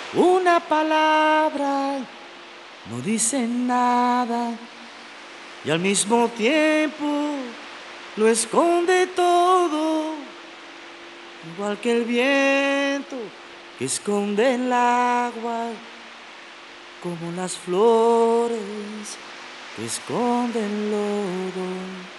Una palabra no dice nada y al mismo tiempo lo esconde todo, igual que el viento que esconde el agua, como las flores que esconden el lodo.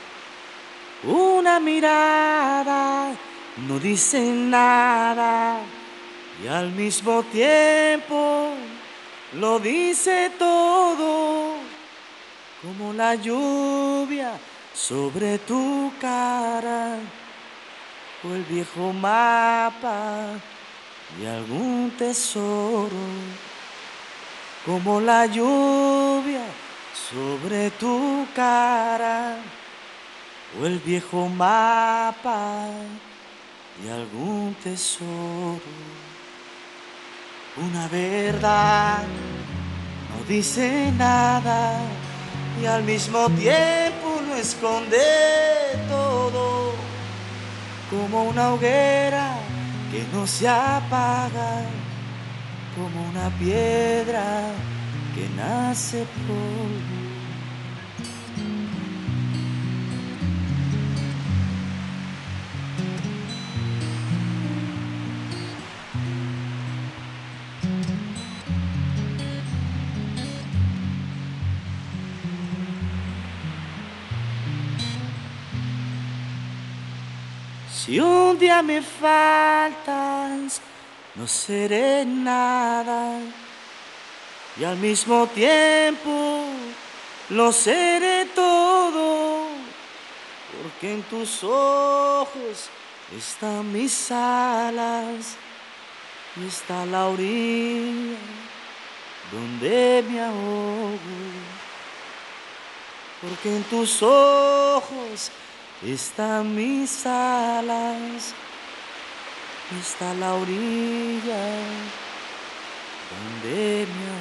Una mirada no dice nada y al mismo tiempo lo dice todo, como la lluvia sobre tu cara o el viejo mapa de algún tesoro, como la lluvia sobre tu cara o el viejo mapa de algún tesoro. Una verdad no dice nada y al mismo tiempo lo esconde todo, como una hoguera que no se apaga, como una piedra que nace polvo. Si un día me faltas, no seré nada y al mismo tiempo lo seré todo, porque en tus ojos están mis alas y está la orilla donde me ahogo, porque en tus ojos están mis alas y está la orilla donde me ahogo.